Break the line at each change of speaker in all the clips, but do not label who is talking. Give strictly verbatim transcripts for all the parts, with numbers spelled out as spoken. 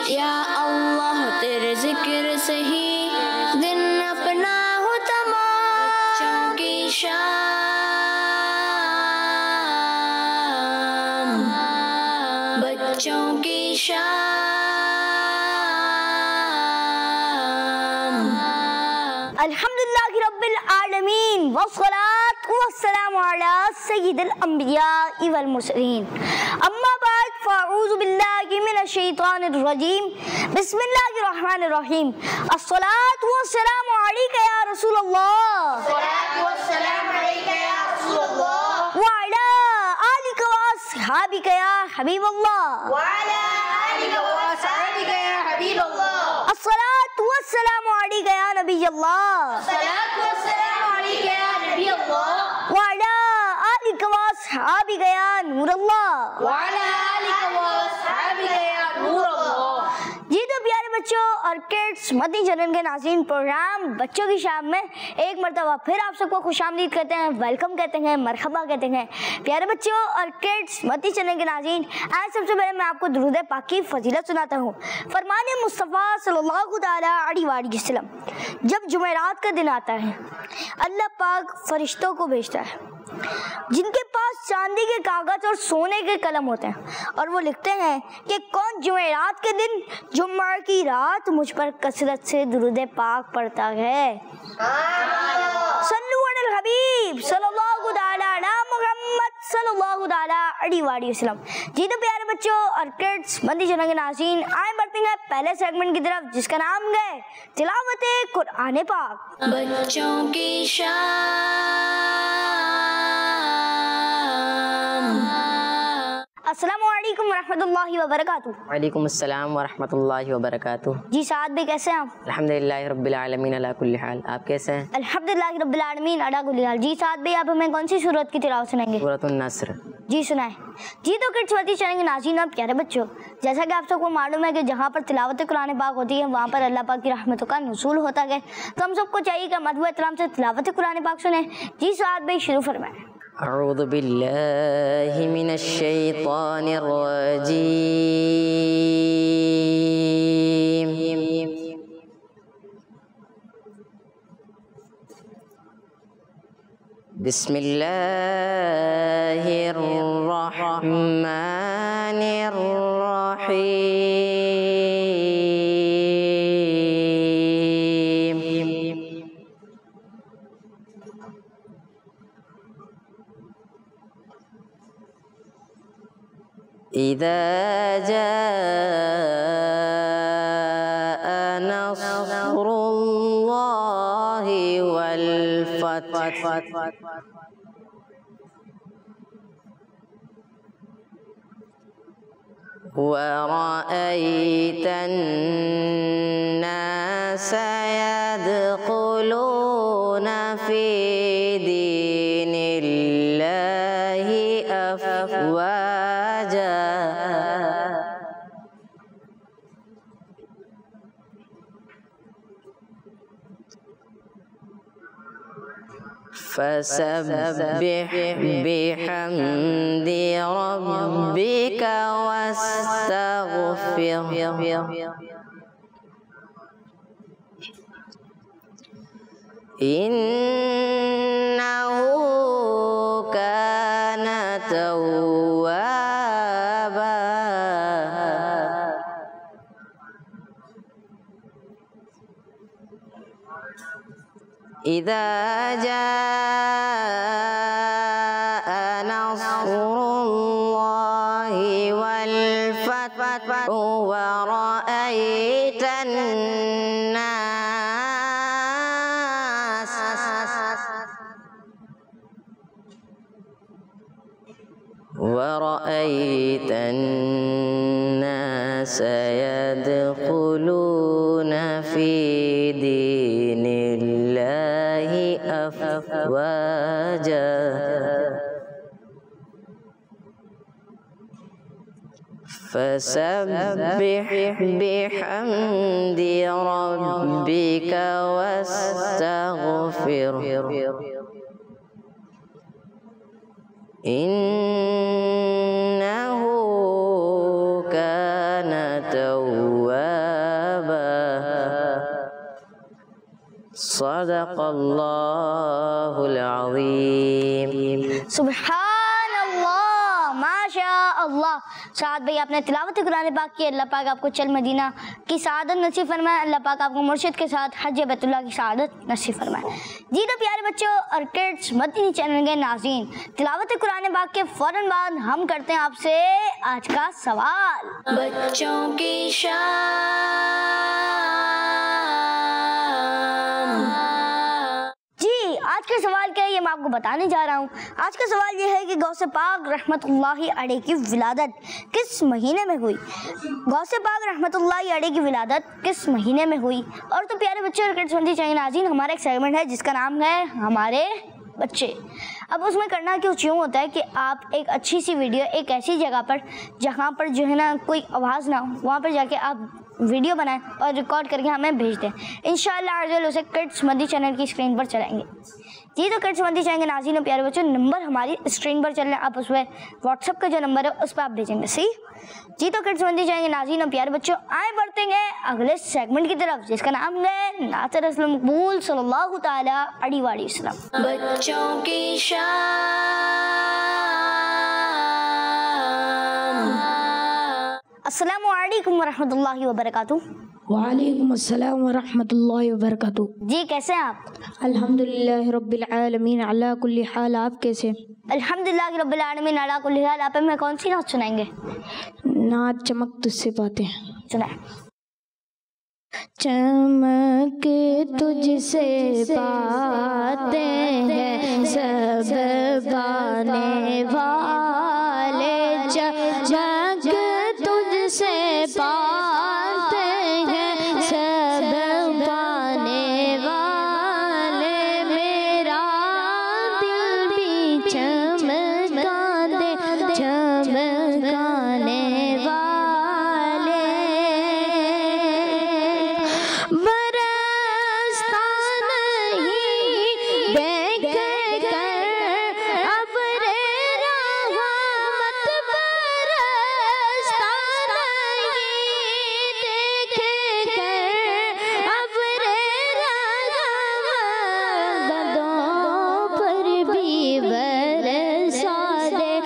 یا اللہ تیرے ذکر سے ہی دن اپنا ہو تمام، بچوں کی شام، بچوں کی شام۔
الحمدللہ رب العالمین والصلاة والسلام علی سید الانبیاء والمرسلین، اما بعد فاعوذ باللہ من الشیطان الرجیم، بسم اللہ الرحمن الرحیم۔ الصلاة والسلام علیکہ یا رسول اللہ،
الصلاة والسلام علیکہ یا رسول اللہ،
وعلی آلک واصحابک یا حبیب اللہ،
وعلی آلک واصحابک یا حبیب اللہ۔
الصلاة والسلام علیکہ یا نبی اللہ،
الصلاة والسلام علیکہ یا نبی اللہ،
وعلی آلک واصحابک یا نور اللہ۔
وعلی آلک واصحابک یا نور اللہ۔
جی تو پیارے بچوں اور کڈس مدنی چینل کے ناظرین، پروگرام بچوں کی شام میں ایک مرتبہ پھر آپ سب کو خوش آمدید کہتے ہیں، ویلکم کہتے ہیں، مرحبا کہتے ہیں۔ پیارے بچوں اور کڈس مدنی چینل کے ناظرین، آج سب سے پہلے میں آپ کو درود پاک کی فضیلت سناتا ہوں۔ فرمان مصطفیٰ صلی اللہ تعالیٰ علیہ وآلہ وسلم، جب جمعرات کا دن آتا ہے اللہ پاک فرشتوں کو بھیجتا ہے جن کے پاس چاندی کے کاغذ اور سونے کے قلم ہوتے ہیں، اور وہ لکھتے ہیں کہ کون جمعرات کے دن جمعہ کی رات مجھ پر کثرت سے درود پاک پڑھتا ہے۔ صلو علی الحبیب صلی اللہ تعالیٰ علی محمد صلی اللہ تعالیٰ علیہ وآلہ وسلم۔ جی تو پیارے بچوں اور کڈس مدنی چینل کے ناظرین، آئیں بڑھتے ہیں پہلے سیگمنٹ کی طرف جس کا نام ہے تلاوت قرآن پاک۔
بچوں کی شام۔
السلام علیکم ورحمۃ اللہ وبرکاتہ۔
وعلیکم السلام ورحمۃ اللہ وبرکاتہ۔
جی سعد بھائی کیسے ہیں آپ؟
الحمدللہ رب العالمین علی کل حال، آپ کیسے ہیں؟
الحمدللہ رب العالمین علی کل حال۔ جی سعد بھائی آپ ہمیں کون سی سورت کی تلاوت سنائیں گے؟
سورۃ النصر۔
جی سنائیں۔ جی تو کڈس مدنی چینل کے ناظرین اور پیارے بچوں، جیسا کہ آپ سب کو معلوم ہے کہ جہاں پر تلاوت قرآن پاک ہوتی ہے وہاں پر اللہ پاک کی رحمتوں کا نزول ہوتا ہے، تو ہم سب کو چاہیے کہ مدعو احترام سے تلاوت قرآن پاک سنیں۔ جی سعد بھائی شروع فرمائیں۔
اعوذ باللہ من الشیطان الرجیم، بسم اللہ الرحمن الرحیم، اذا جاء نصر اللہ والفتح وَرَأَيْتَ النَّاسَ يَدْخُلُونَ فِي دِينِ اللَّهِ أَفْوَاجًا فسبح بحمد ربك واستغفره إنه كان توابا إذا جاء نصر الله والفتح ورأيت الناس ورأيت الناس يدخلون في دين الله أفواجا فسبح بحمد ربك واستغفره إنه كان توابا صدق اللہ العظیم۔
سبحان اللہ، ماشاء اللہ۔ سعد بھائی آپ نے تلاوت قرآن پاک کی، اللہ پاک آپ کو چل مدینہ کی سعادت نصیب فرمائے، اللہ پاک آپ کو مرشد کے ساتھ حج بیت اللہ کی سعادت نصیب فرمائے۔ جی تو پیارے بچوں اور کڈس مدنی چینل کے ناظرین، تلاوت قرآن پاک کے فوراً بعد ہم کرتے ہیں آپ سے آج کا سوال۔
بچوں کی شان،
آج کا سوال کیا ہے یہ میں آپ کو بتانے جا رہا ہوں۔ آج کا سوال یہ ہے کہ غوث پاک رحمت اللہ علیہ کی ولادت کس مہینے میں ہوئی؟ غوث پاک رحمت اللہ علیہ کی ولادت کس مہینے میں ہوئی؟ اور تو پیارے بچے اور کڈس مدنی چینل ناظرین، ہمارا ایک سیگمنٹ ہے جس کا نام ہے ہمارے بچے۔ اب اس میں کرنا کچھ یوں ہوتا ہے کہ آپ ایک اچھی سی ویڈیو ایک ایسی جگہ پر جہاں پر جو ہے نا کوئی آواز نہ ہو، وہاں پر جا کے آپ ویڈیو بنائیں اور ریکارڈ کر کے ہمیں بھیج دیں۔ انشاءاللہ عزوجل اسے کڈس مدنی چینل کی اسکرین پر چلائیں گے۔ جی تو کڈس مدنی چینل کے ناظرین پیارے بچوں، نمبر ہماری اسکرین پر چل رہے ہیں، آپ اس پہ واٹس ایپ کا جو نمبر ہے اس پہ آپ بھیجیں گے، صحیح؟ جی تو کڈس مدنی چینل کے ناظرین اور پیارے بچوں، آئے بڑھتے ہیں اگلے سیگمنٹ کی طرف جس کا نام ہے نعت رسول مقبول صلی اللہ تعالیٰ علیہ وآلہ وسلم۔
بچوں کی شان۔
السلام علیکم ورحمۃ اللہ وبرکاتہ۔
وعلیکم السلام ورحمۃ اللہ وبرکاتہ۔
جی کیسے ہیں آپ؟
الحمدللہ رب العالمین علی کل حال، آپ کیسے؟
الحمدللہ رب العالمین علی کل حال۔ آپ میں کون سی نعت سنائیں گے؟
نعت چمک تجھ سے باتیں
سنائیں۔
چمک تجھ سے باتیں ہیں سب بانے والے، چمک تجھ سے باتیں ہیں سب بانے والے، میرا دل بھی چمکا دے چمکانے والے، برستا نہیں دیکھ کر ابر رحمت، برستا نہیں دیکھ کر ابر رحمت، بدوں پر بھی برسا دے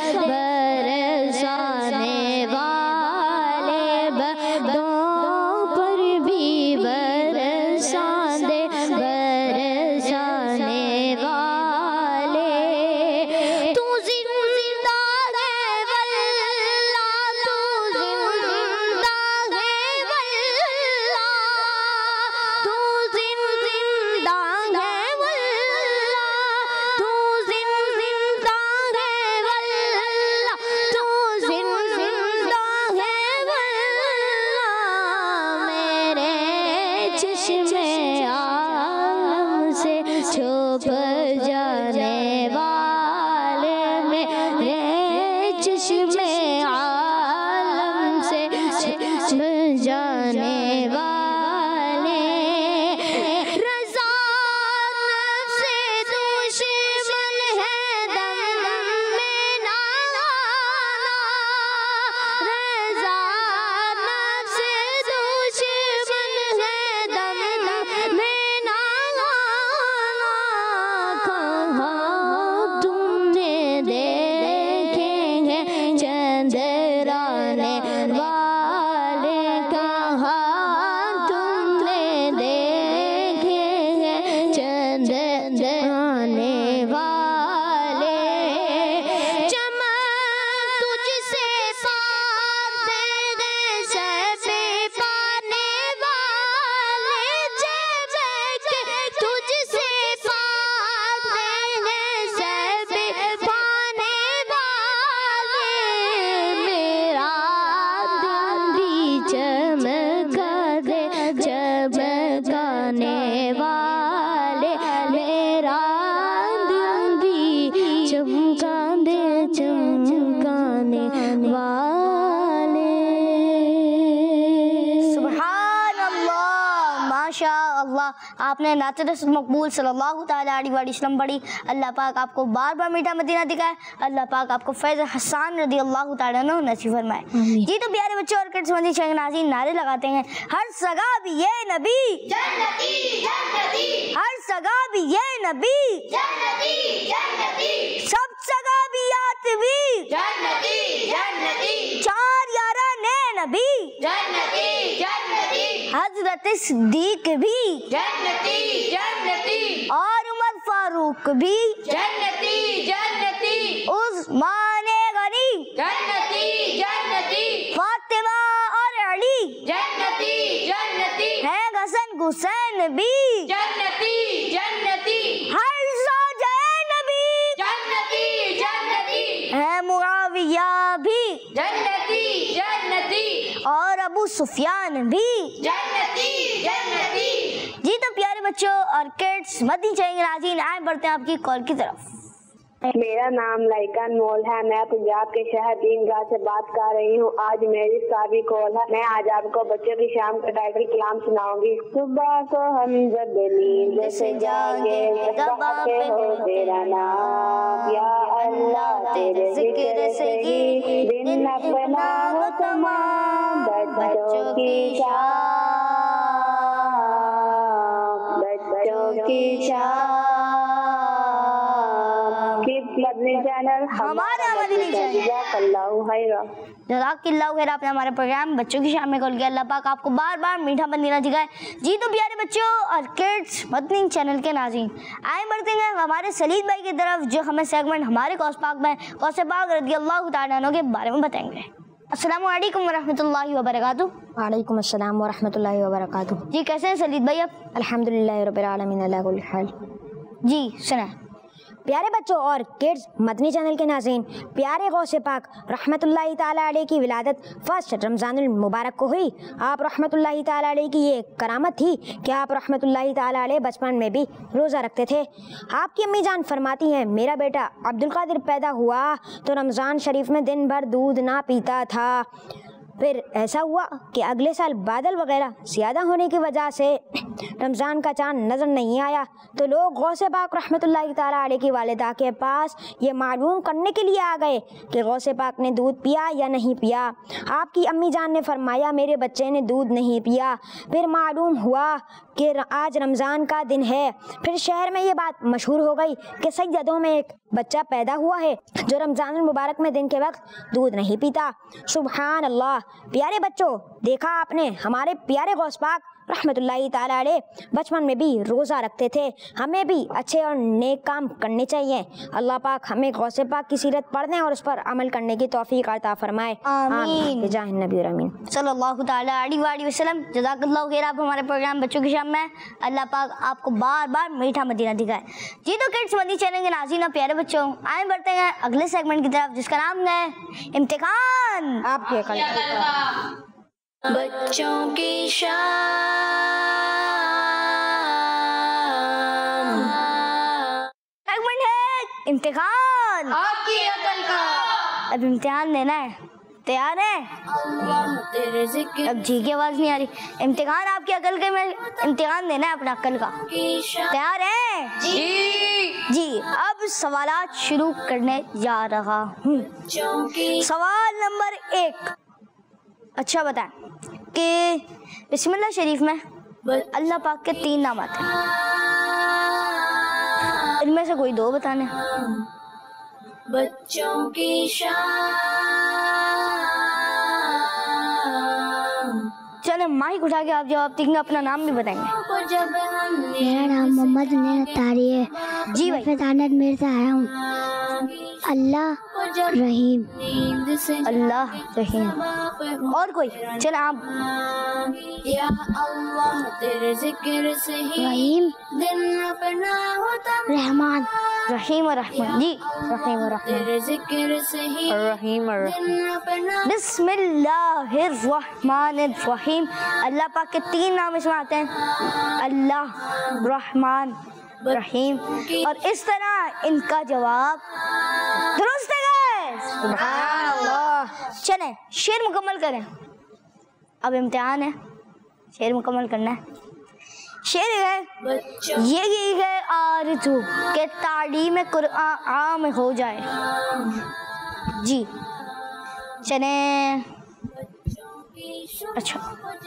برسانے والے، بدوں پر بھی برسا دے برسانے والے، تو زندہ ہے واللہ، تو زندہ ہے واللہ، تو زندہ ہے واللہ، تو زندہ ہے واللہ، تو زندہ ہے واللہ، میرے چشم عالم سے چھپ جانے والے، میرے چشم عالم سے چھپ جانے والے، رضا نفس دشمن ہے دم میں نہ آنا، رضا نفس دشمن ہے دم میں نہ آنا، کہاں تم نے دیکھے ہیں چندرانے والے، کہاں تم نے دیکھے ہیں چندرانے والے، چمک تجھ سے باتیں ہیں سب پانے والے، چمک تجھ سے باتیں ہیں سب پانے والے، میرا دل بھی چمکا دے چمکانے والے، میرا دل بھی چمکا دے چمکانے والے۔
سبحان اللہ، ماشاء इंशाअल्लाह आपने नात रसूल मकबूल सल्लल्लाहु तआला अलैहि वसल्लम पढ़ी, अल्लाह पाक आपको बार बार मीठा मदीना दिखाए, अल्लाह पाक आपको फैज़ हसन रज़ी अल्लाह तआला अन्हु नसीब फरमाए। जी तो प्यारे बच्चों और किड्स मदनी चैनल नाज़रीन नारे लगाते हैं, हर सगा भी ये नबी जन्नती जन्नती, हर सगा भी ये नबी जन्नती जन्नती, सब सगा भी आतवी जन्नती जन्नती, चार यारा ने नबी जन्नती जन्नती, हजरत सिद्दीक भी जन्नती जन्नती, और उमर फारूक भी जन्नती जन्नती, उस्मान गनी जन्नती जन्नती, फातिमा और अली जन्नती जन्नती, है हसन हुसैन भी जन्नती जन्नती, हर ज़ौजाए नबी जन्नती जन्नती, है मुआविया भी जन्नती जन्नती, और अबू सुफियान भी जन्नती जन्नती। जी तो प्यारे बच्चों और किड्स मदनी चैनल नाज़रीन आए बढ़ते हैं आपकी कॉल की तरफ।
मेरा नाम लाइका अनमोल है, मैं पंजाब के शहर दीनगाह से बात कर रही हूँ। आज मेरी सारी कॉल है। मैं आज आपको बच्चों की शाम का टाइटल कलाम सुनाऊंगी। सुबह को हम जब नींद से जागे तब आते हो तेरा नाम, या अल्लाह तेरे जिक्र से ही दिन अपना हो तमाम, बच्चों की शाम बच्चों की शाम, मदनी चैनल
हमारा मदनी चैनल।
जज़ाकल्लाहु खैरा।
जज़ाकल्लाहु खैरा। आपने हमारे प्रोग्राम बच्चों की शाम में कॉल किया, अल्लाह पाक आपको बार बार मीठा मदीना दिखाए। जी तो प्यारे बच्चों और किड्स मदनी चैनल के नाज़रीन आए बढ़ते हैं हमारे सलीद भाई की तरफ, जो हमें सेगमेंट हमारे कौस पाक में कौस पाक रज़ियल्लाहु तआला अन्हु के बारे में बताएंगे। अस्सलामु अलैकुम वरहमतुल्लाहि वबरकातुहू।
वालेकुम अस्सलाम वरहमतुल्लाहि वबरकातुहू।
जी कैसे हैं सलीद भाई आप?
अल्हम्दुलिल्लाहि रब्बिल आलमीन अला कुल्ली हाल।
जी सुना।
प्यारे बच्चों और किड्स मदनी चैनल के नाज़रीन, प्यारे गौसे पाक रहमतुल्लाहि ताला अलैह की विलादत फर्स्ट रमज़ानुल मुबारक को हुई। आप रहमतुल्लाहि ताला अलैह की ये करामत थी कि आप रहमतुल्लाहि ताला अलैह बचपन में भी रोज़ा रखते थे। आपकी अम्मी जान फरमाती हैं, मेरा बेटा अब्दुल कादिर पैदा हुआ तो रमज़ान शरीफ में दिन भर दूध ना पीता था। फिर ऐसा हुआ कि अगले साल बादल वगैरह ज़्यादा होने की वजह से रमज़ान का चाँद नज़र नहीं आया, तो लोग गौसे पाक रहमतुल्लाहि ताला अलैह की वालिदा के पास ये मालूम करने के लिए आ गए कि गौसे पाक ने दूध पिया या नहीं पिया। आपकी अम्मी जान ने फरमाया, मेरे बच्चे ने दूध नहीं पिया। फिर मालूम हुआ कि आज रमज़ान का दिन है। फिर शहर में ये बात मशहूर हो गई कि सैयदों में एक बच्चा पैदा हुआ है जो रमज़ानुल मुबारक में दिन के वक्त दूध नहीं पीता। सुबहान अल्लाह। प्यारे बच्चों, देखा आपने, हमारे प्यारे गौस पाक रहमतुल्लाहि ताला अलैह बचपन में भी रोज़ा रखते थे। हमें भी अच्छे और नेक काम करने चाहिए। अल्लाह पाक हमें गौसे पाक की सीरत पढ़ने और उस पर अमल करने की तौफीक अता फरमाए।
आमीन।
बिजाह नबी आमीन
सल्लल्लाहु ताला अलैहि वसल्लम। जज़ाकल्लाहु खैर। आप हमारे प्रोग्राम बच्चों की शाम में, अल्लाह पाक आपको बार बार मीठा मदीना दिखाए। जी तो किड्स मदनी चैनल के नाज़रीन और प्यारे बच्चों आए बढ़ते हैं अगले सेगमेंट की तरफ, जिसका नाम है इम्तिहान।
आपके कल
बच्चों की शाम।
सेगमेंट है इम्तिहान
आपकी अकल का।
अब इम्तिहान देना है, तैयार है?
तेरे जिक्र
अब जी की आवाज नहीं आ रही। इम्तिहान आपकी अकल के में इम्तिहान देना है अपना अकल का।
की शाम।
तैयार है?
जी।
जी अब सवालात शुरू करने जा रहा हूँ।
बच्चों की
सवाल नंबर एक, अच्छा बताएं कि बिस्मिल्लाह शरीफ में अल्लाह पाक के तीन नाम आते हैं, इनमें से कोई दो बताने।
बच्चों की शाम।
चले माइक उठा के आप जवाब देंगे, अपना नाम भी बताएंगे।
जब हमने
मेरा नाम मोहम्मद नेतारी है।
जी भाई।
मैं दानत मेर से आया हूँ। अल्लाह रहीम।
नींद से
अल्लाह रहीम। और कोई? चले आप।
या अल्लाह तेरे जिक्र से ही
रहीम
दिन अपना होता।
रहमान
रहीम और रहमान। जी रहीम और रहमान।
तेरे जिक्र से ही
रहीम और
दिन अपना।
बिस्मिल्लाहिर्रहमानिर्रहीम। अल्लाह पाक के तीन नाम इसमें आते हैं, अल्लाह, रहमान, रहीम, और इस तरह इनका जवाब दुरुस्त है। सुभान अल्लाह। चलें शेर मुकम्मल करें। अब इम्तिहान है, शेर मुकम्मल करना है। شعر ہے یہی ہے آرزو کہ تعلیم قرآن عام ہو جائے. جی چلیں. اچھا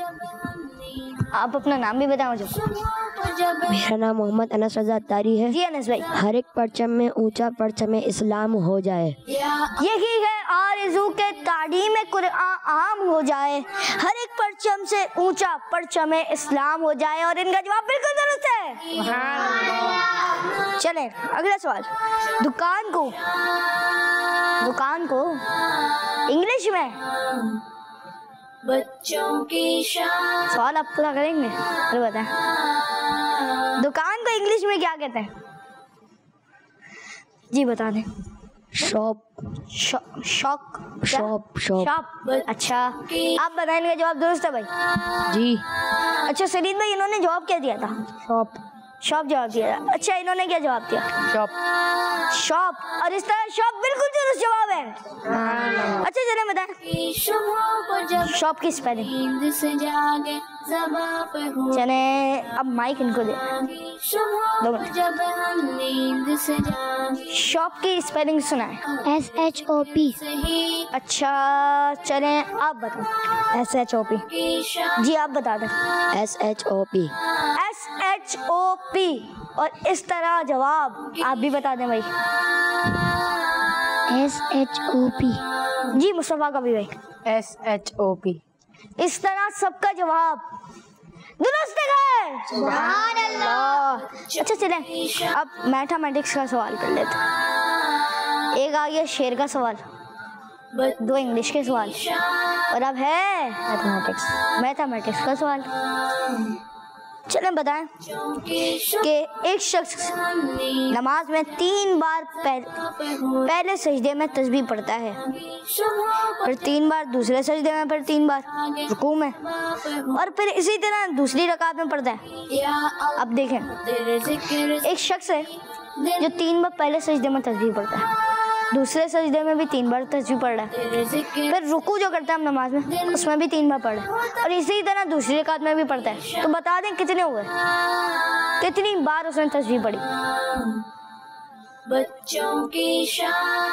آپ اپنا نام بھی بتائیں مجھے.
میرا نام محمد انس رضا اتاری ہے.
جی انس بھائی.
ہر ایک پرچم میں اونچا پرچم اسلام ہو جائے.
یہی ہے آرزو کہ تعلیم قرآن عام ہو جائے, ہر ایک پرچم سے اونچا پرچم اسلام ہو جائے. اور ان کا جواب بالکل درست ہے. چلیں اگلا سوال. دکان کو دکان کو انگلش میں
بچوں کی شان.
سوال آپ پورا کریں گے پھر بتائیں. دکان کو انگلش میں کیا کہتے ہیں؟ جی بتا دیں.
Shop.
Shop.
Shop. Shop.
Shop. اچھا آپ بتائیں. ان کا جواب درست ہے بھائی.
جی.
اچھا سلیم بھائی انہوں نے جواب کیا دیا تھا؟
شاپ.
شاپ جواب دیا تھا. اچھا انہوں نے کیا جواب دیا؟
شاپ.
شاپ. اور اس طرح شاپ بالکل درست جواب ہے. اچھا چلیں بتائیں شاپ کی اسپیلنگ. چلیں اب مائک ان کو دے. شاپ کی اسپیلنگ سنائیں.
S H O P.
اچھا چلیں آپ بتائیں.
ایس ایچ او پی.
جی آپ بتا دیں.
S H O P.
S H O P. اور اس طرح جواب آپ بھی بتا دیں بھائی.
ایس ایچ او پی.
جی مصطفیٰ کا بھی بھائی.
ایس ایچ او پی.
اس طرح سب کا جواب درست ہے. سبحان اللہ. اچھا چلیں اب میتھمیٹکس کا سوال کر لیتے ہیں. ایک آ گیا شعر کا سوال, دو انگلش کے سوال, اور اب ہے میتھمیٹکس میتھمیٹکس کا سوال. چلیں بتائیں کہ ایک شخص نماز میں تین بار پہلے سجدے میں تسبیح پڑھتا ہے, پھر تین بار دوسرے سجدے میں, پھر تین بار رکوع میں, اور پھر اسی طرح دوسری رکعت میں پڑھتا ہے. اب دیکھیں ایک شخص ہے جو تین بار پہلے سجدے میں تسبیح پڑھتا ہے, دوسرے سجدے میں بھی تین بار تسبیح پڑھ رہا ہے, پھر رکوع جو کرتا ہے ہم نماز میں اس میں بھی تین بار پڑھ رہا ہے, اور اسی طرح دوسری رکعت میں بھی پڑھتا ہے. تو بتا دیں کتنے ہوئے, کتنی بار اس نے تسبیح پڑھی؟
بچوں کی شان.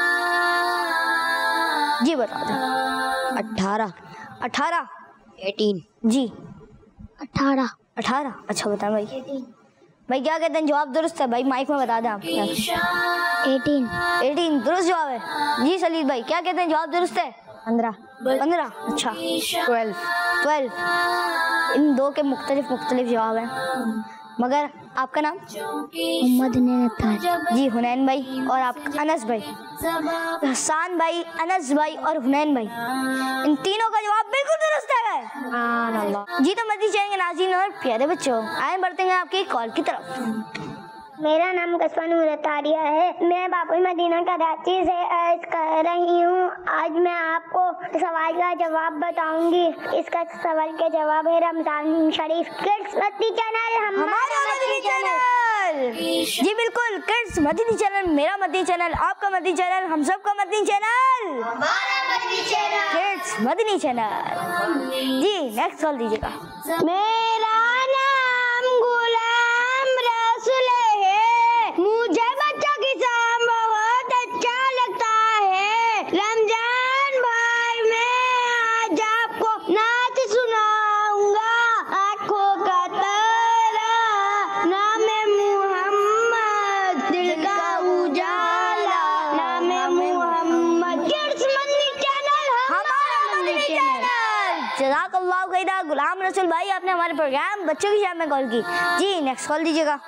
جی بتا دیں.
اٹھارہ.
اٹھارہ.
ایٹین.
جی
اٹھارہ.
اٹھارہ. اچھا بتائیں بھائی. بھائی کیا کہتے ہیں؟ جواب درست ہے بھائی, مائک میں بتا دیں آپ.
ایٹین.
ایٹین درست جواب ہے. جی سلیم بھائی کیا کہتے ہیں؟ جواب درست ہے.
پندرہ.
پندرہ. اچھا
ٹویلو.
ٹویلو. ان دو کے مختلف مختلف جواب ہیں, مگر آپ کا نام؟
محمد اتاری.
جی حنین بھائی. اور آپ انس بھائی. حسان بھائی, انس بھائی اور حنین بھائی, ان تینوں کا جواب بالکل درست ہے.
سبحان اللہ.
جی تو مزید چاہیں گے ناظرین اور پیارے بچوں, آئیں بڑھتے ہیں آپ کی کال کی طرف.
میرا نام قصبہ نور اتاریہ ہے. میں باپوی مدینہ کراچی سے عرض کر رہی ہوں. آج میں آپ کو سوال کا جواب بتاؤں گی. اس کا سوال کے جواب ہے رمضان شریف. کڈس مدنی چینل ہمارا مدنی چینل.
جی بالکل, کڈس مدنی چینل میرا مدنی چینل, آپ کا مدنی چینل, ہم سب کا Madani channel, kids Madani channel. جی نیکسٹ کال دیجیے گا.
میرا نام غلام رسول ہے, مجھے بچوں کی شام بہت اچھا لگتا ہے. رمضان بھائی میں آج آپ کو نعت سناؤں گا. آنکھوں کا تارا نام محمد, دل کا اجالا نام محمد. کڈس مدنی چینل ہمارا مدنی چینل.
جزاک اللہ خیرہ غلام رسول بھائی, آپ نے ہمارے پروگرام بچوں کی شام میں کال کی. جی نیکسٹ کال دیجیے گا.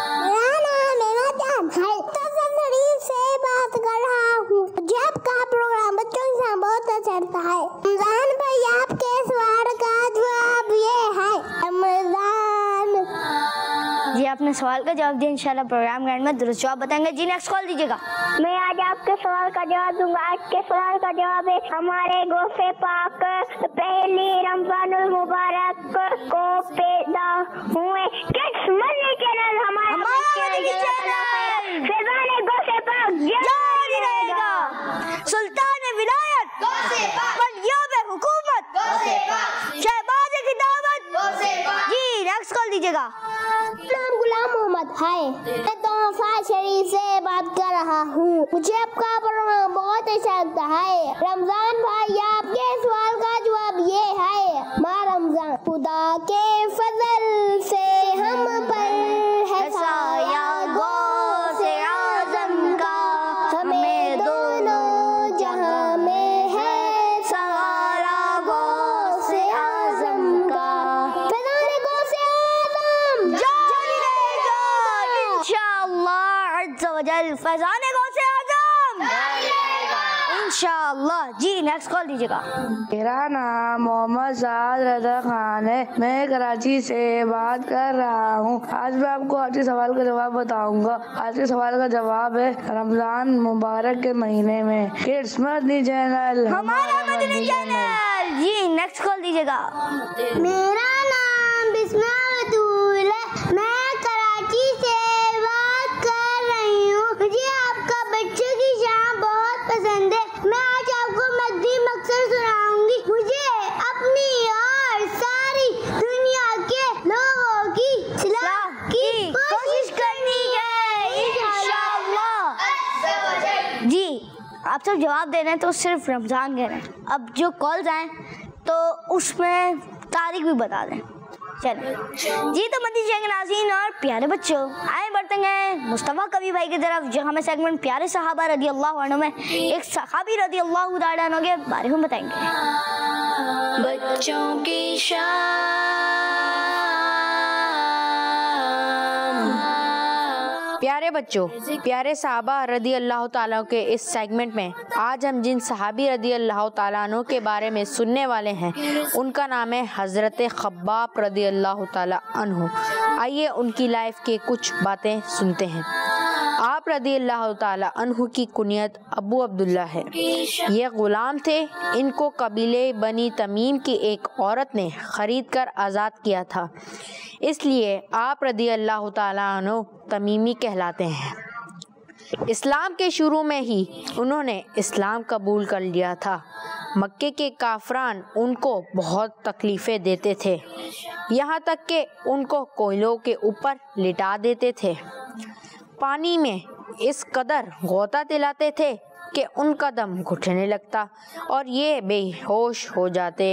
سے بات کر رہا ہوں. جب کا پروگرام بچوں کے ساتھ بہت اچھا لگتا ہے. رمضان بھائی آپ کے سوال کا جواب یہ ہے رمضان.
جی آپ نے سوال کا جواب دیا, انشاءاللہ پروگرام کے اینڈ میں درست جواب بتائیں گے. جی نیکسٹ کال دیجیے گا.
میں آج آپ کے سوال کا جواب دوں گا. آج کے سوال کا جواب ہے ہمارے غوث پاک پہلی رمضان المبارک کو پیدا ہوئے. کڈس مدنی چینل ہمارا مدنی چینل. فیضان غوث پاک جاری رہے گا.
سلطان ولایت, پنجاب حکومت, شہباز خداوت. جی نیکسٹ کال دیجیے گا.
नाम गुलाम मोहम्मद है. मैं तोहफा शरीफ से बात कर रहा हूँ. मुझे आपका प्रोग्राम बहुत अच्छा लगता है. रमजान भाई, आपके सवाल का जवाब ये है. माँ रमजान, खुदा के फजल से हम पर है साया गौसे आज़म का. हमें दोनों जहां में है सहारा गौसे आज़म का. फैज़ान गौसे आज़म
इंशाअल्लाह अज़्ज़ा वजल. फैज़ान गौसे आज़म इंशाअल्लाह. जी नेक्स्ट कॉल दीजिएगा.
मेरा नाम मोहम्मद साद रजा खान है. मैं कराची से बात कर रहा हूँ. आज मैं आपको आज के सवाल का जवाब बताऊंगा. आज के सवाल का जवाब है रमजान मुबारक के महीने में किड्स मदनी चैनल,
हमारा मदनी चैनल. जी नेक्स्ट कॉल दीजिएगा.
मेरा नाम बिस्मिल है. मैं कराची से बात कर रही हूँ. मुझे आपका बच्चों की शाम बहुत पसंद है. मैं आज आपको मदनी मकसद सुनाऊंगी. मुझे अपनी और सारी दुनिया के लोगों की इस्लाह की
कोशिश करनी है इंशाअल्लाह. जी आप सब जवाब दे रहे हैं तो सिर्फ रमजान कह रहे हैं. अब जो कॉल्स आए तो उसमें तारीख भी बता दें. चलें जी. तो मदनी चैनल नाज़रीन और प्यारे बच्चों, आए बढ़ते हैं मुस्तफ़ा कबीर भाई की तरफ, जो हमें सेगमेंट प्यारे सहाबा रदी अल्लाह अन्हु में एक सहाबी रदी अल्लाह तआला अन्हु के बारे में बताएंगे.
बच्चों की
प्यारे बच्चों, प्यारे सहाबा रदी अल्लाह ताला के इस सेगमेंट में आज हम जिन सहाबी रदी अल्लाह ताला अन्हु के बारे में सुनने वाले हैं उनका नाम है हज़रत खब्बाब रदी अल्लाह ताला अन्हु. आइए उनकी लाइफ के कुछ बातें सुनते हैं. आप रदी अल्लाह ताला अन्हु की कुनियत अबू अब्दुल्ला है. ये गुलाम थे. इनको कबीले बनी तमीम की एक औरत ने ख़रीद कर आज़ाद किया था, इसलिए आप रदी अल्लाह ताला अन्हु तमीमी कहलाते हैं. इस्लाम के शुरू में ही उन्होंने इस्लाम कबूल कर लिया था. मक्के के काफरान उनको बहुत तकलीफ़ें देते थे, यहाँ तक कि उनको कोयलों के ऊपर लिटा देते थे. पानी में इस कदर गोता दिलाते थे कि उनका दम घुटने लगता और ये बेहोश हो जाते.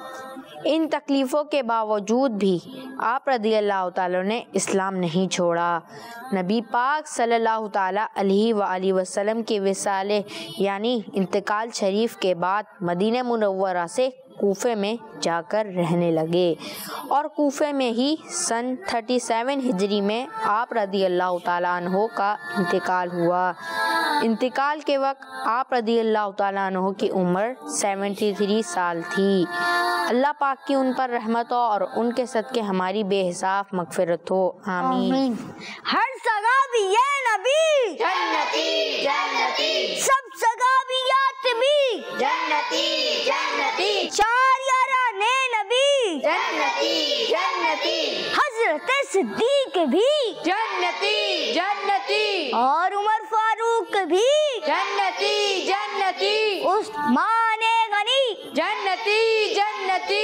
इन तकलीफ़ों के बावजूद भी आप रदी अल्लाह ताला ने इस्लाम नहीं छोड़ा. नबी पाक सल्लल्लाहु ताला अलैहि वालैहि वसल्लम के विसाले यानी इंतकाल शरीफ के बाद मदीना मुनव्वरा से कूफे में जाकर रहने लगे और कूफे में ही सन सैंतीस हिजरी में आप रदी अल्लाह ताला अन्हु का इंतकाल हुआ. इंतकाल के वक्त आप रदी अल्लाह ताला अन्हु की उम्र तिहत्तर साल थी. अल्लाह पाक की उन पर रहमत हो और उनके सदके हमारी बेहिसाब मगफिरत हो. आमीन.
हर सगाबी ये नबी
जन्नती जन्नती,
सब सगाबियात भी
जन्नती जन्नती,
चार याराने नबी
जन्नती जन्नती,
हजरत सिद्दीक भी
जन्नती जन्नती,
और उमर फारूक भी
जन्नती जन्नती,
उस्मान गनी
जन्नती जन्नती,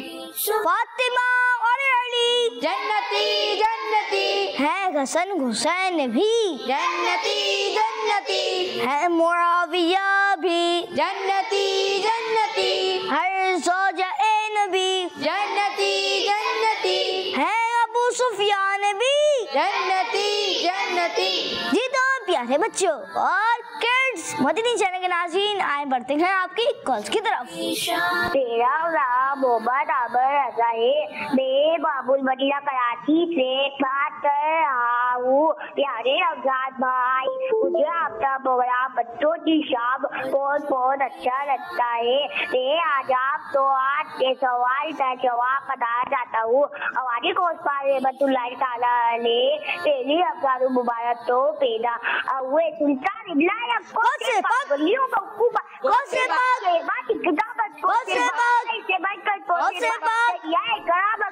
फातिमा और अली
जन्नती जन्नती,
है. हसन हुसैन भी
जन्नती जन्नती,
है. मुआविया भी
जन्नती जन्नती,
हर सौजा नबी
जन्नती जन्नती,
है. अबू सुफियान भी
जन्नती जन्नती.
जी तो प्यारे बच्चों और किड्स मदनी चैनल के नाज़रीन, आए बढ़ते हैं आपकी कॉल्स की तरफ.
तेरा नाम मोहम्मद आबर रजा है. मैं बाबुल मदीना कराची से बात कर रहा हूँ. प्यारे रमजान भाई, मुझे आपका प्रोग्राम बच्चों की शाम बहुत बहुत अच्छा लगता है. मैं आज आप तो आज के सवाल का जवाब बताना चाहता हूँ. हमारी कोच पाल रहमतुल्लाह ताला अलैह पहली रमजान मुबारक तो पैदा हुए सुल्तान इब्राहिम
कौसे पाक
बोलियो बकुबा
कौसे पाक
बात किताब
कौसे पाक
से बैठकर
कौसे पाक
या करामत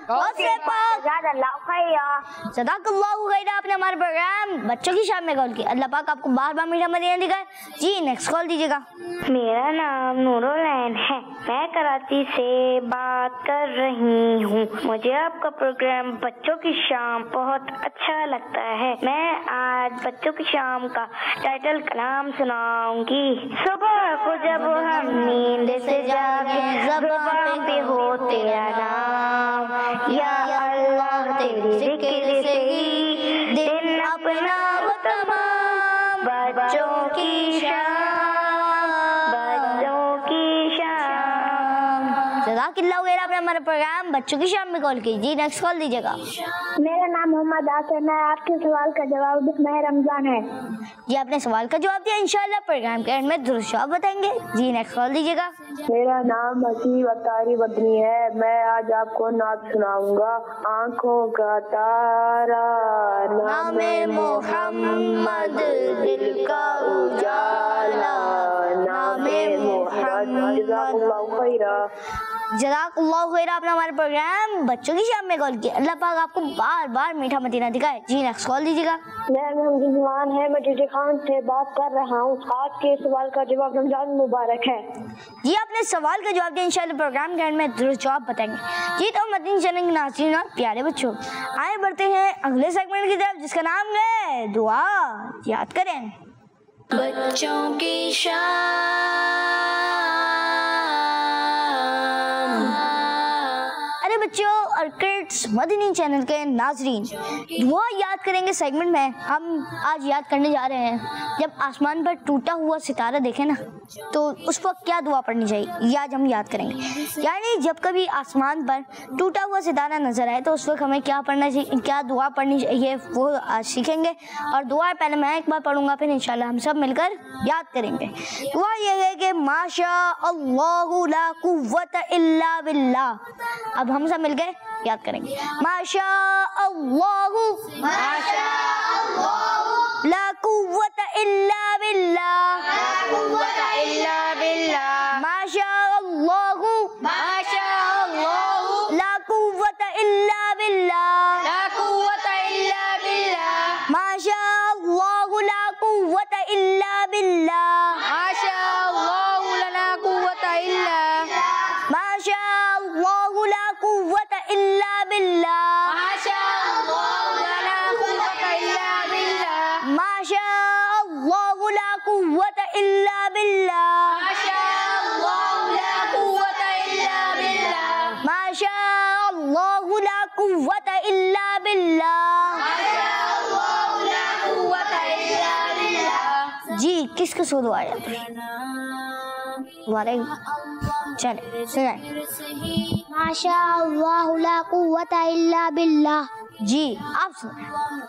ज़ज़ाकल्लाहु खैरा। आपने हमारे प्रोग्राम बच्चों की शाम में कॉल की, अल्लाह पाक आपको बार बार मीठा मदीना दिखाए। जी नेक्स्ट कॉल दीजिएगा।
मेरा नाम नूरुलैन है, मैं कराची से बात कर रही हूँ। मुझे आपका प्रोग्राम बच्चों की शाम बहुत अच्छा लगता है। मैं आज बच्चों की शाम का टाइटल कलाम सुनाऊंगी। सुबह को जब हम नींद से जागे, ज़ुबान पे हो तेरा नाम, या अल्लाह तेरे ज़िक्र से ही दिन अपना हो तमाम। बच्चों की शाम, बच्चों की शाम।
ज़ज़ाकल्लाहु खैरा। आपने हमारे प्रोग्राम बच्चों की शाम में कॉल की। जी नेक्स्ट कॉल दीजिएगा।
मेरा नाम मोहम्मद आसिम है, आपके सवाल का जवाब माह रमजान है।
जी आपने सवाल का जवाब दिया, इंशाल्लाह प्रोग्राम के एंड में दुरुस्त जवाब बताएंगे। जी नेक्स्ट कॉल दीजिएगा।
मेरा नाम हसीब अतारी बदनी है, मैं आज आपको नात सुनाऊंगा। आंखों का तारा
नामे मोहम्मद, दिल का उजाला नामे मोहम्मद।
जज़ाकल्लाहु खैरा।
जज़ाकल्लाहु खैरा। आपने हमारे प्रोग्राम बच्चों की शाम में कॉल किया, अल्लाह पाक आपको बार बार मीठा मदीना दिखाए। जी नेक्स्ट कॉल दीजिएगा।
मेरा नाम रिजवान है, मैं टीटी खान से बात कर रहा हूँ। आज के सवाल का जवाब रमजान मुबारक है।
जी आपने सवाल का जवाब दिया, इंशाल्लाह प्रोग्राम के एंड में दुरुस्त जवाब बताएंगे। जी तो मदनी चैनल के नाज़रीन और प्यारे बच्चों, आए बढ़ते हैं अगले सेगमेंट की तरफ, जिसका नाम है दुआ याद करें।
बच्चों की शाम।
अरे बच्चों और किड्स मदनी चैनल के नाजरीन, दुआ याद करेंगे सेगमेंट में हम आज याद करने जा रहे हैं, जब आसमान पर टूटा हुआ सितारा देखें ना तो उस वक्त क्या दुआ पढ़नी चाहिए, ये आज हम याद करेंगे। यानी जब कभी आसमान पर टूटा हुआ सितारा नजर आए तो उस वक्त हमें क्या पढ़ना चाहिए, क्या दुआ पढ़नी चाहिए, वो आज सीखेंगे। और दुआ पहले मैं एक बार पढ़ूंगा, फिर इंशाल्लाह हम सब मिलकर याद करेंगे। दुआ ये है कि माशा अल्लाहु ला कुव्वता इल्ला बिल्लाह। अब हम सब मिलकर याद करेंगे। माशा अल्लाहु
माशा अल्लाहु
ला कुव्वता इल्ला बिल्लाह,
ला कुव्वता इल्ला बिल्लाह।
माशा अल्लाहु
माशा अल्लाहु
ला कुव्वता इल्ला बिल्लाह,
ला कुव्वता इल्ला बिल्लाह।
माशा अल्लाहु ला कुव्वता इल्ला बिल्लाह,
माशा अल्लाहु ला कुव्वता इल्ला,
माशा अल्लाहु ला कुव्वता इल्ला बिल्लाह,
माशा अल्लाहु ला कुव्वता इल्ला बिल्लाह।
माशा अल्लाहु ला कुव्वता इल्ला बिल्लाह,
माशा अल्लाहु ला कुव्वता इल्ला बिल्लाह।
माशा अल्लाहु ला कुव्वता इल्ला बिल्लाह।
माशा अल्लाहु ला कुव्वता इल्ला बिल्लाह।
जी किसको सो दुआ जाती है? तुम्हारे चले सुनाए।
माशा अल्लाह ला कुव्वता इल्ला बिल्लाह।
जी आप सुनाए।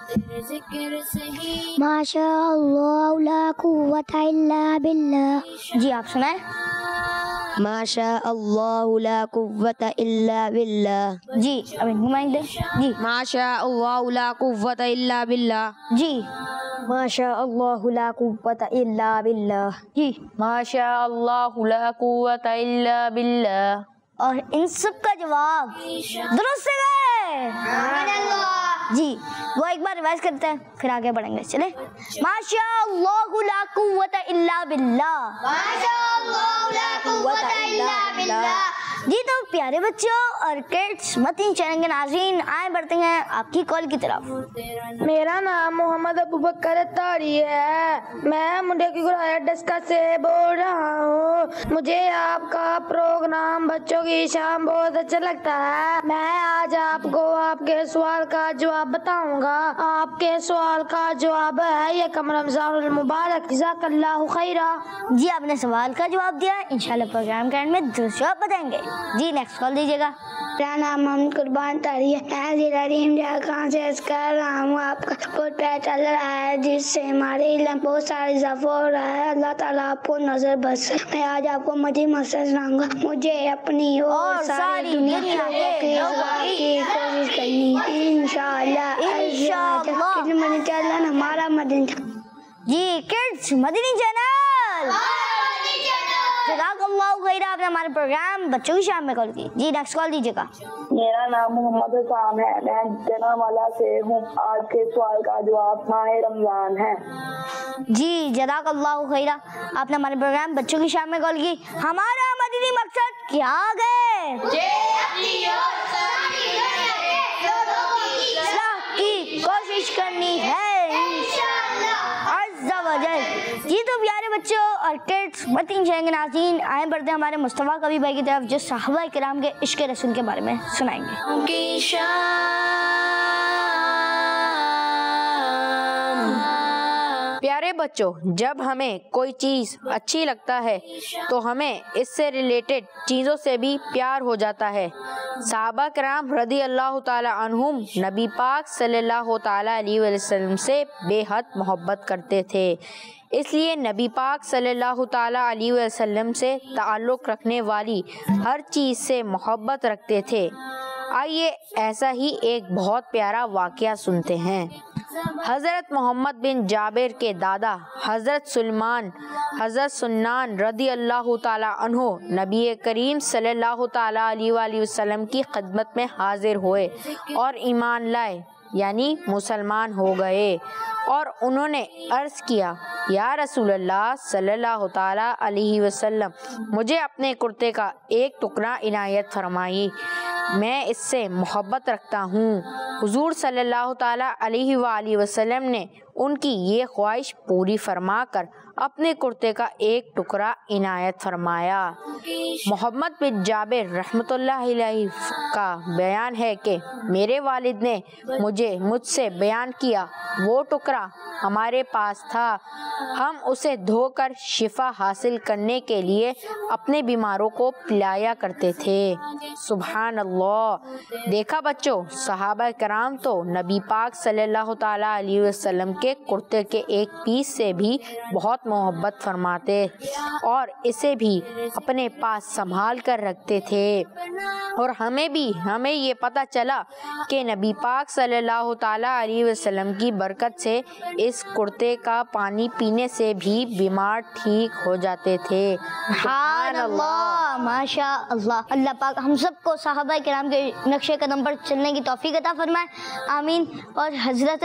माशा अल्लाह ला कुव्वता इल्ला बिल्लाह।
जी आप सुनाए।
माशा अल्लाह ला कुव्वता इल्ला बिल्लाह।
जी अब इनको माइक दे। जी
माशा अल्लाहु ला कुव्वता इल्ला बिल्लाह।
जी
माशा अल्लाह ला कुव्वता इल्ला बिल्लाह।
जी
माशा अल्लाहु ला कुव्वता इल्ला बिल्लाह।
और इन सब का जवाब दुरुस्त है। जी वो एक बार रिवाइज करते हैं फिर आगे बढ़ेंगे। चले। माशा अल्लाह ला कुव्वता इल्ला बिल्लाह।
माशा अल्लाहु ला कुव्वता इल्ला बिल्लाह।
जी तो प्यारे बच्चों और किड्स मदनी चैनल के नाज़रीन, आए बढ़ते हैं आपकी कॉल की तरफ।
मेरा नाम मोहम्मद अबूबकर तारी है, मैं मुंडे की गुराया डस्का से बोल रहा हूँ। मुझे आपका प्रोग्राम बच्चों की शाम बहुत अच्छा लगता है। मैं आज आपको आपके सवाल का जवाब बताऊंगा। आपके सवाल का जवाब है ये कम रमजानुल मुबारक। जज़ाकल्लाहु खैरा।
जी आपने सवाल का जवाब दिया, इंशाल्लाह प्रोग्राम के एंड में दुरुस्त जवाब बताएंगे। जी नेक्स्ट कॉल दीजिएगा।
मेरा नाम मोहम्मद कुर्बान तारी है, मैं जिला खान से अर्ज कर रहा हूँ। आपका बहुत प्यार चल रहा है जिससे हमारे इल्म बहुत सारा इजाफा हो रहा है। अल्लाह ताला आपको नजर बस। मैं आज आपको मजीद मसला सुनाऊंगा। मुझे अपनी और सारी दुनिया की कोशिश करनी इंशाअल्लाह इंशाअल्लाह हमारा मदनी।
जी किड्स मदनी चैनल जज़ाक अल्लाह खैर, आपने हमारे प्रोग्राम बच्चों की शाम में कॉल की। जी नेक्स्ट कॉल दीजिएगा।
मेरा नाम मोहम्मद हसाम है, मैं जनावाला से हूँ। आज के सवाल का जवाब माह रमजान है।
जी जज़ाक अल्लाह खैर, आपने हमारे प्रोग्राम बच्चों की शाम में कॉल की। हमारा मदनी मकसद क्या है? की कोशिश करनी है अज़्ज़ा वजल। जी तो प्यारे बच्चों और किड्स मदनी चैनल के नाज़रीन, आए बढ़ते हैं हमारे मुस्तफ़ा कबीर भाई की तरफ, जो सहाबा किराम के इश्क़ रसूल के बारे में सुनाएंगे।
प्यारे बच्चों, जब हमें कोई चीज़ अच्छी लगता है तो हमें इससे रिलेटेड चीज़ों से भी प्यार हो जाता है। सहाबा किराम रज़ी अल्लाह ताला अन्हुम नबी पाक सल्लल्लाहु ताला अलैहि वसल्लम से बेहद मोहब्बत करते थे, इसलिए नबी पाक सल्लल्लाहु ताला अलैहि वसल्लम से ताल्लुक़ रखने वाली हर चीज़ से मोहब्बत रखते थे। आइए ऐसा ही एक बहुत प्यारा वाक़या सुनते हैं। हज़रत मोहम्मद बिन जाबिर के दादा हज़रत सुलेमान हज़रत सुन्नान रज़ी अल्लाह ताला अन्हो नबी करीम सल्लल्लाहु ताला अलैहि वसल्लम की खिदमत में हाजिर हुए और ईमान लाए, यानी मुसलमान हो गए। और उन्होंने अर्ज़ किया, या रसूल अल्लाह सल्लल्लाहु ताला अलैहि वसल्लम, मुझे अपने कुर्ते का एक टुकड़ा इनायत फरमाई, मैं इससे मोहब्बत रखता हूँ। हुजूर सल्लल्लाहु ताला अलैहि वसल्लम ने उनकी ये ख्वाहिश पूरी फरमाकर अपने कुर्ते का एक टुकड़ा इनायत फरमाया। मोहम्मद बिन जाबिर रहमतुल्लाहि अलैहि का बयान है कि मेरे वालिद ने मुझे मुझसे बयान किया, वो टुकड़ा हमारे पास था, हम उसे धोकर शिफा हासिल करने के लिए अपने बीमारों को पिलाया करते थे। सुभान अल्लाह। देखा बच्चों, सहाबा कराम तो नबी पाक सल्लल्लाहु ताला अलैहि वसल्लम के कुर्ते के एक पीस से भी बहुत मोहब्बत फरमाते और इसे भी अपने पास संभाल कर रखते थे। और हमें भी हमें ये पता चला कि नबी पाक सल्लल्लाहु ताला अलैहि वसल्लम की बरकत से इस कुर्ते का पानी पीने से भी बीमार ठीक हो जाते थे।
सुभान अल्लाह, माशा अल्लाह। अल्लाह पाक हम सबको सहाबा किराम के नक्शे कदम पर चलने की तौफीक अता फरमाए, आमीन। और हजरत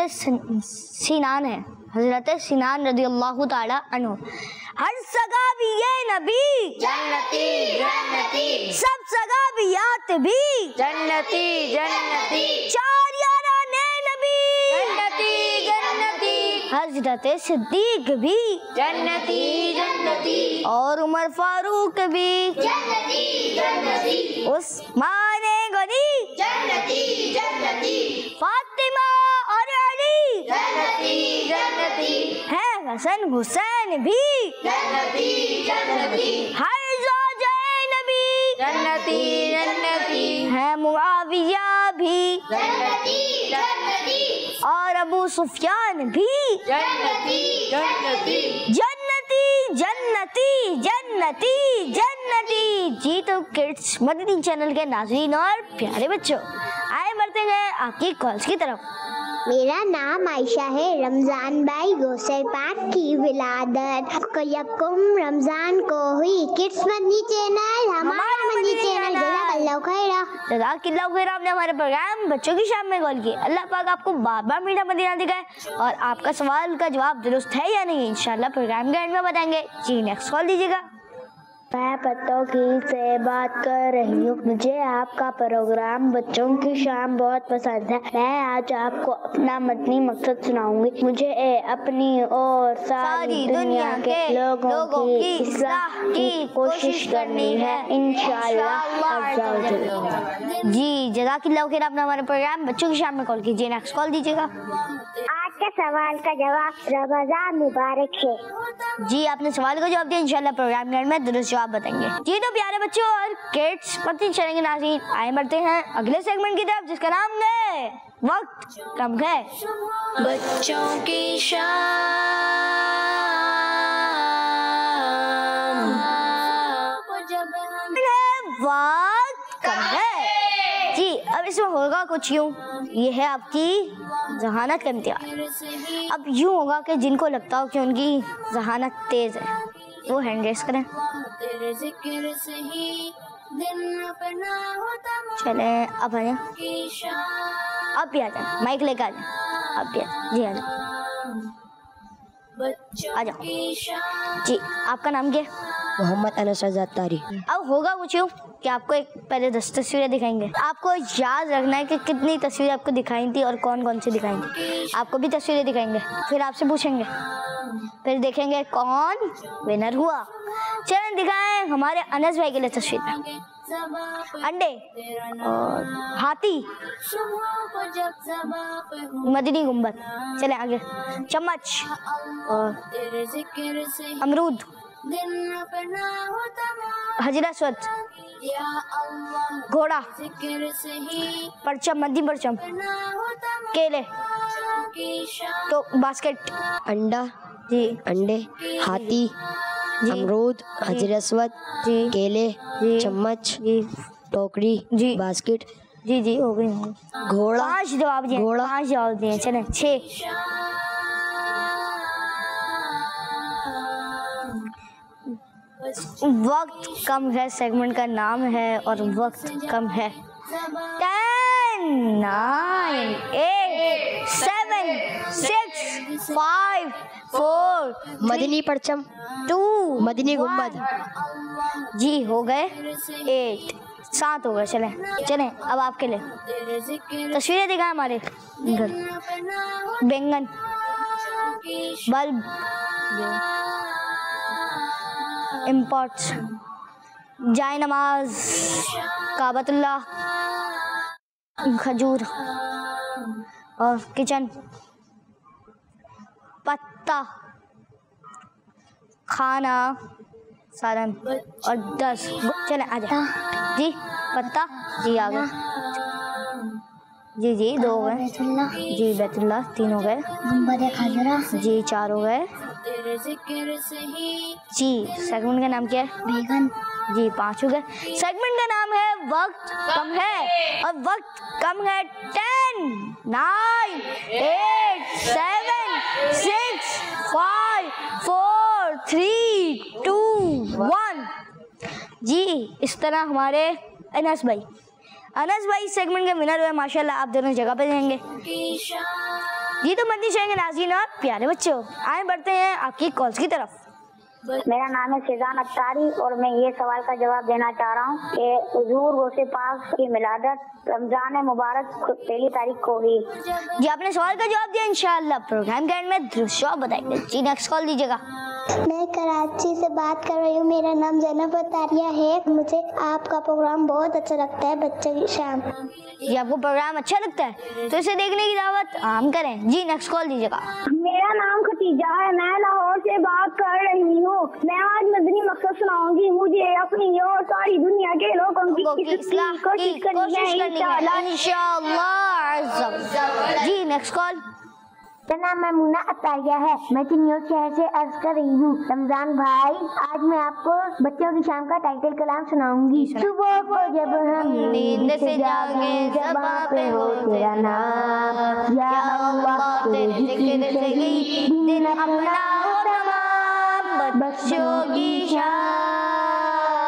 सिनान है, हजरत सिनान रज़ी अल्लाह ताला अन्हु, हर सगा भी ये नबी जन्नती जन्नती, सब सगा भी यात भी जन्नती जन्नती, चार याराने नबी जन्नती जन्नती, हजरत सिद्दीक भी जन्नती जन्नती, और उमर फारूक भी जन्नती जन्नती, उस्मान गनी जन्नती जन्नती, फातिमा और अली जन्नती जन्नती, है हसन हुसैन भी जन्नती जन्नती, हर ज़ौजाए नबी जन्नती जन्नती, है मुआविया भी जन्नती जन्नती, और अबू सुफियान भी जन्नती जन्नती, जन्नती जन्नती जन्नती जन्नती। जी तो किड्स मदनी चैनल के नाज़रीन और प्यारे बच्चों, आए बढ़ते हैं आपकी कॉल्स की तरफ।
मेरा नाम आयशा है। रमजान भाई गौसे पाक की विलादत यकम रमजान को हुई। किड्स मदनी चैनल हमारा मदनी चैनल जज़ाकल्लाहु खैरा।
जज़ाकल्लाहु खैरा। आपने हमारे प्रोग्राम बच्चों की शाम में कॉल की। अल्लाह पाक आपको बार बार मीठा मदीना दिखाए और आपका सवाल का जवाब दुरुस्त है या नहीं इंशाल्लाह प्रोग्राम के एंड में बताएंगे। जी नेक्स्ट कॉल दीजिएगा।
मैं पत्तों की से बात कर रही हूँ। मुझे आपका प्रोग्राम बच्चों की शाम बहुत पसंद है। मैं आज आपको अपना मदनी मकसद सुनाऊंगी। मुझे अपनी और सारी दुनिया के लोगों, लोगों की इस्लाह की कोशिश करनी है इंशाअल्लाह।
जी जज़ाकल्लाहु खैर। आपने हमारे प्रोग्राम बच्चों की शाम में कॉल कीजिए। नेक्स्ट कॉल दीजिएगा।
आज के सवाल का जवाब रमजान मुबारक है।
जी आपने सवाल का जवाब दिया, इंशाल्लाह प्रोग्राम के एंड में दुरुस्त जवाब बताएंगे। जी तो प्यारे बच्चों और किड्स मदनी चैनल के नाज़रीन, आए बढ़ते हैं अगले सेगमेंट की तरफ जिसका नाम है वक्त कम है
बच्चों की शाम।
वक्त कम है। जी अब इसमें होगा कुछ यूँ, ये है आपकी जहानत का इम्तिहान। अब यूँ होगा कि जिनको लगता हो कि उनकी जहानत तेज़ है वो हैंड रेस करें। चले अब आए, अब भी आ जाए, माइक लेकर आ जाए, अब भी आ जाए। जी आ जाओ, आ जाओ जी। आपका नाम क्या है?
मोहम्मद अनस आजाद तारी।
अब होगा कुछ यूँ कि आपको एक पहले दस तस्वीरें दिखाएंगे, आपको याद रखना है कि कितनी तस्वीरें आपको दिखाई थी और कौन कौन सी दिखाई थी। आपको भी तस्वीरें दिखाएंगे, फिर आपसे पूछेंगे, फिर देखेंगे कौन विनर हुआ। चलें दिखाएं हमारे अनस भाई के लिए तस्वीर। अंडे और हाथी, मदनी गुंबद, चलें आगे। चम्मच और अमरूद, हजरा अस्वद, घोड़ा, परचम, मद्दी परचम, केले, तो बास्केट,
अंडा
जी,
अंडे, हाथी, अमरूद, हजरा अस्वद,
जी,
केले,
जी,
चम्मच,
जी,
टोकरी,
जी,
बास्केट,
जी जी हो गई, हो गई।
घोड़ा,
पांच जवाब दिए,
घोड़ा,
पांच जवाब दिए। चलें छः। वक्त कम है, सेगमेंट का नाम है और वक्त कम है। Ten, nine, eight, seven, six, five, four,
Madani परचम,
टू,
मदनी गुंबद।
जी हो गए एट, सात हो गए। चलें चलें अब आपके लिए तस्वीरें दिखाएं हमारे घर। बैंगन, बल्ब, इम्पोर्ट्स, जाय नमाज, काबतुल्लाह, खजूर और किचन, पत्ता, खाना, सालन और दस। चले आ जाए जी। पत्ता जी आ गए, जी जी दो हो गए, जी बैतुल्लाह तीन हो गए, जी चार हो गए, जी सेगमेंट का नाम क्या है? बैगन, जी पाँच हो गए। सेगमेंट का नाम है वक्त कम है और वक्त कम है। Ten, nine, eight, seven, six, five, four, three, two, one. जी इस तरह हमारे अनस भाई अनस भाई सेगमेंट के विनर हुए। माशाल्लाह आप दोनों जगह पे जाएंगे। जी तो मदनी शहर के नाज़रीन और प्यारे बच्चों, आए बढ़ते हैं आपकी कॉल्स की तरफ।
मेरा नाम है शेजान अख्तारी और मैं ये सवाल का जवाब देना चाह रहा हूँ कि हुजूर गौसे पाक की मिलादत रमजान मुबारक पहली तारीख को हुई।
जी आपने सवाल का जवाब दिया, इंशाअल्लाह प्रोग्राम के एंड में दुरुस्त जवाब बताएंगे। जी नेक्स्ट कॉल दीजिएगा।
मैं कराची से बात कर रही हूँ, मेरा नाम ज़ैनब अतारिया है। मुझे आपका प्रोग्राम बहुत अच्छा लगता है, बच्चों की शाम।
जी आपको प्रोग्राम अच्छा लगता है तो इसे देखने की दावत आम करें। जी नेक्स्ट कॉल दीजिएगा।
मेरा नाम खतीजा है, मैं लाहौर से बात कर रही हूँ। मैं आज मदनी मकसद सुनाऊंगी। मुझे अपनी और सारी दुनिया के लोगों की इस्लाह की कोशिश करनी है इंशाअल्लाह।
जी नेक्स्ट कॉल।
मेरा नाम मैमूना अतारिया है, मैं चिन्योर शहर से अर्ज कर रही हूँ। रमजान भाई, आज मैं आपको बच्चों की शाम का टाइटल कलाम सुनाऊंगी। सुबह को जब हम
नींद से जागे, ज़बां पे हो तेरा नाम, या अल्लाह तेरे ज़िक्र से ही दिन अपना हो तमाम। बच्चों की शाम,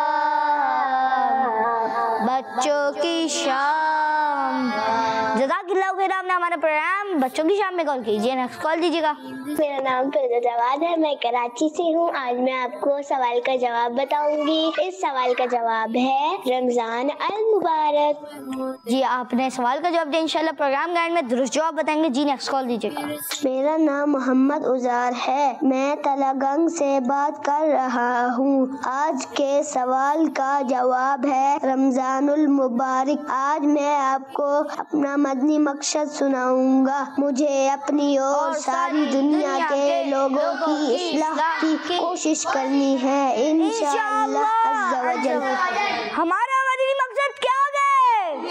बच्चों की शाम। जज़ाकल्लाह खैर, आपने हमारा प्रोग्राम बच्चों की शाम में कॉल कीजिए। नेक्स्ट कॉल दीजिएगा।
मेरा नाम फिरोजा जवाद है, मैं कराची से हूँ। आज मैं आपको सवाल का जवाब बताऊंगी। इस सवाल का जवाब है रमजान अल मुबारक।
जी आपने सवाल का जवाब दिया, इंशाल्लाह प्रोग्राम के एंड में दुरुस्त जवाब बताएंगे। जी नेक्स्ट कॉल दीजिएगा।
मेरा नाम मोहम्मद उजार है, मैं तलागंग से बात कर रहा हूँ। आज के सवाल का जवाब है रमजानुल मुबारक। आज मैं आपको अपना मदनी मकसद सुनाऊंगा। मुझे अपनी और सारी दुनिया के लोगों की इस्लाह की कोशिश करनी है इंशाअल्लाह अज़्ज़ा वजल।
हमारा मदनी मकसद क्या है?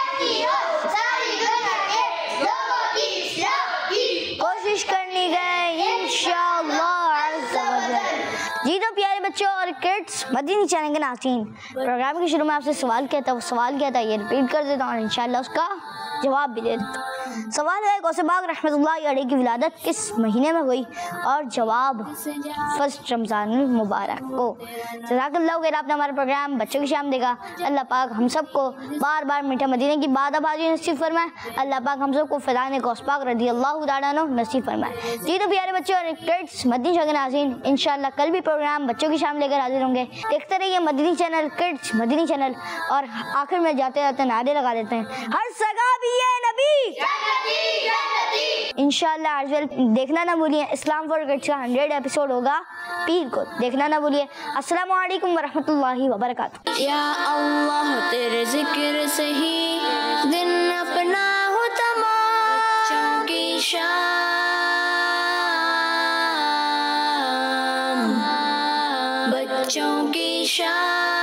कोशिश करनी है इंशाअल्लाह अज़्ज़ा वजल। जी तो प्यारे बच्चों और किड्स, मदनी चैनल के नाज़रीन, प्रोग्राम के शुरू में आपसे सवाल किया था, वो सवाल किया था ये रिपीट कर देता हूँ और इंशाअल्लाह उसका जवाब भी दे देता हूँ। سوال ہے غوث پاک رحمۃ اللہ علیہ کی ولادت کس مہینے میں ہوئی؟ اور جواب فرسٹ رمضان المبارک کو۔ جزاک اللہ خیر، آپ نے ہمارا پروگرام بچوں کی شام دیکھا۔ اللہ پاک ہم سب کو بار بار میٹھا مدینے کی بات آبادی نصیب فرمائے۔ اللہ پاک ہم سب کو فیضان غوث پاک رضی اللہ تعالیٰ عنہ نصیب فرمائے۔ جی تو پیارے بچوں اور کڈس مدنی چینل کے ناظرین، انشاءاللہ کل بھی پروگرام بچوں کی شام لے کر حاضر ہوں گے۔ دیکھتے رہیے مدنی چینل، کڈس مدنی چینل، اور آخر میں جاتے جاتے نعرے لگا دیتے ہیں، ہر سگا بھی ہے نبی، انشاءاللہ آج دیکھنا نہ بھولیے۔ اسلام فار کڈس کا ہنڈریڈ ایپیسوڈ ہوگا پیر کو، دیکھنا نہ بھولیے۔ السلام علیکم ورحمۃ اللہ وبرکاتہ۔
یا اللہ تیرے ذکر سے ہی دن اپنا ہو تمام، بچوں کی شام، بچوں کی شام۔